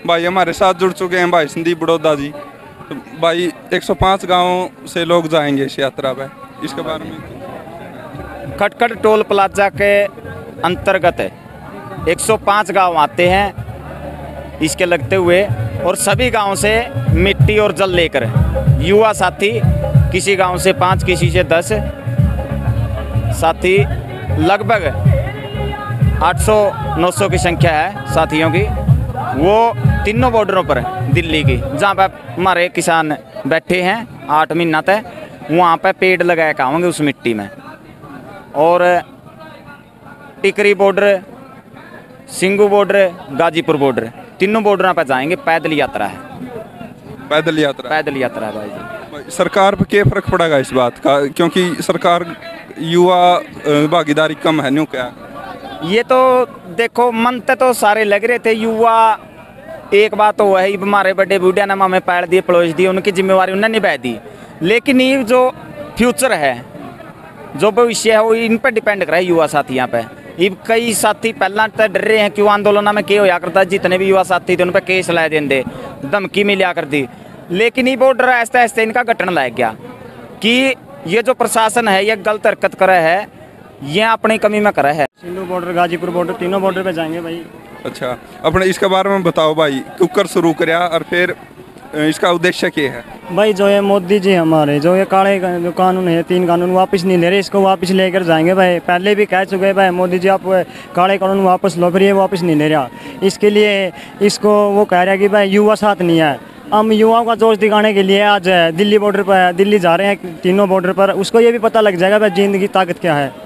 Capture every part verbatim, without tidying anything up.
भाई हमारे साथ जुड़ चुके हैं भाई संदीप बड़ौदा जी। तो भाई एक सौ पाँच गाँव से लोग जाएंगे इस यात्रा पे, इसके बारे में। खटखट टोल प्लाजा के अंतर्गत एक सौ पाँच गांव आते हैं इसके लगते हुए, और सभी गांव से मिट्टी और जल लेकर युवा साथी, किसी गांव से पाँच, किसी से दस साथी, लगभग आठ सौ नौ सौ की संख्या है साथियों की। वो तीनों बॉर्डरों पर दिल्ली की, जहाँ पर हमारे किसान बैठे हैं आठ महीना तक, वहाँ पर पेड़ लगाए खाओगे उस मिट्टी में। और Tikri border, Singhu border, Ghazipur border, तीनों बॉर्डरों पर जाएंगे। पैदल यात्रा है, पैदल यात्रा पैदल यात्रा है भाई जी। सरकार पर क्या फर्क पड़ेगा इस बात का, क्योंकि सरकार युवा भागीदारी कम है न्यू क्या? ये तो देखो मन ते तो सारे लग रहे थे युवा, एक बात तो है हमारे बड़े बूढ़िया ने हमें पैर दिए पड़ोस दिए, उनकी जिम्मेवारी उन्होंने निभा दी। लेकिन ये जो फ्यूचर है, जो भविष्य है, वो इन पर डिपेंड कर रहा है युवा साथियों पे। ये कई साथी पहला तो डर रहे हैं क्यों आंदोलन में क्या होया करता, जितने भी युवा साथी थे उन पर केस ला देंगे, धमकी मिला कर दी। लेकिन ये बॉर्डर ऐसा ऐसा इनका घटन लग गया कि ये जो प्रशासन है ये गलत हरकत करे है, ये अपनी कमी में करे है। सिंधु बॉर्डर, गाजीपुर बॉर्डर, तीनों बॉर्डर पे जाएंगे भाई। अच्छा, अपने इसके बारे में बताओ भाई, कुकर शुरू कराया और फिर इसका उद्देश्य क्या है? भाई जो ये मोदी जी हमारे जो ये काले जो कानून है, तीन कानून वापस नहीं ले रहे, इसको वापस लेकर जाएंगे भाई। पहले भी कह चुके हैं भाई मोदी जी, आप काले कानून वापस लो, फिर ये वापस नहीं ले रहा। इसके लिए इसको वो कह रहा है कि भाई युवा साथ नहीं है। हम युवाओं का जोश दिखाने के लिए आज दिल्ली बॉर्डर पर दिल्ली जा रहे हैं, तीनों बॉर्डर पर। उसको ये भी पता लग जाएगा भाई जिंदगी की ताकत क्या है।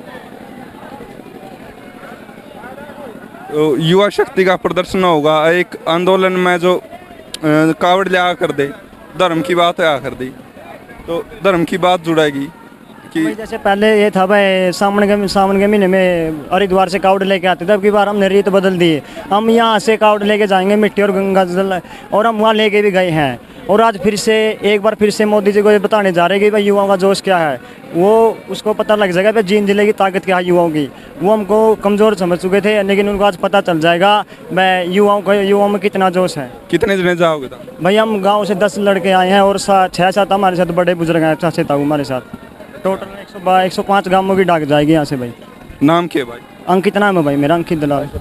युवा शक्ति का प्रदर्शन होगा, एक आंदोलन में जो कावड़ लिया कर दे, धर्म की बात आ कर दी, तो धर्म की बात जुड़ेगी कि जैसे पहले ये था भाई सावन के सावन के महीने में हरिद्वार से कावड़ लेके आते थे, अब की बार हमने रीत बदल दी। हम यहाँ से कावड़ लेके जाएंगे, मिट्टी और गंगा जल, और हम वहाँ लेके भी गए हैं। और आज फिर से एक बार फिर से मोदी जी को ये बताने जा रहे हैं कि भाई युवाओं का जोश क्या है। वो उसको पता लग जाएगा भाई जींद जिले की ताकत क्या है युवाओं की। वो हमको कमज़ोर समझ चुके थे, लेकिन उनको आज पता चल जाएगा मैं युवाओं को, युवाओं में कितना जोश है। कितने जने जाओगे तो? भाई हम गाँव से दस लड़के आए हैं और छः सात हमारे साथ बड़े बुजुर्ग हैं, चाचे ताऊ हमारे साथ। टोटल एक सौ एक सौ पाँच गाँवों की डाक जाएगी यहाँ से भाई। नाम क्या भाई? अंकित नाम है भाई मेरा, अंकित दलाल।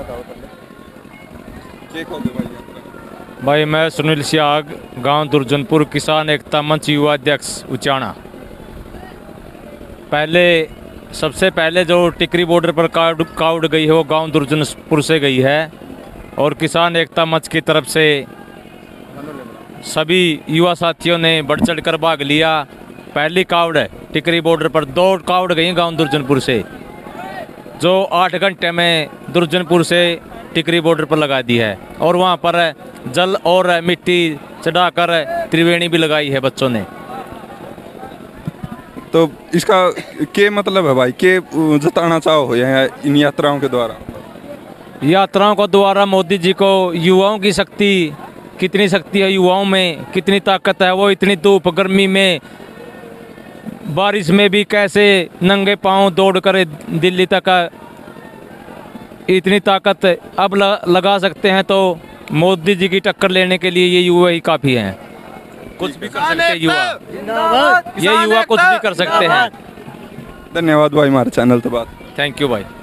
भाई मैं सुनील सियाग, गांव दुर्जनपुर, किसान एकता मंच युवा अध्यक्ष उचाना। पहले सबसे पहले जो टिकरी बॉर्डर पर काउड काउड गई है वो गांव दुर्जनपुर से गई है, और किसान एकता मंच की तरफ से सभी युवा साथियों ने बढ़ चढ़ कर भाग लिया। पहली कावड़ टिकरी बॉर्डर पर दो कावड़ गई गांव दुर्जनपुर से, जो आठ घंटे में दुर्जनपुर से टिकरी बॉर्डर पर लगा दी है, और वहाँ पर जल और मिट्टी चढ़ाकर त्रिवेणी भी लगाई है बच्चों ने। तो इसका क्या मतलब है भाई, क्या जताना चाहो या इन यात्राओं के द्वारा? यात्राओं को द्वारा मोदी जी को युवाओं की शक्ति, कितनी शक्ति है युवाओं में, कितनी ताकत है, वो इतनी धूप गर्मी में बारिश में भी कैसे नंगे पांव दौड़ कर दिल्ली तक इतनी ताकत अब लगा सकते हैं। तो मोदी जी की टक्कर लेने के लिए ये युवा ही काफ़ी हैं। कुछ भी कर सकते हैं युवा, ये युवा कुछ भी कर सकते हैं। धन्यवाद भाई हमारे चैनल तो बात। थैंक यू भाई।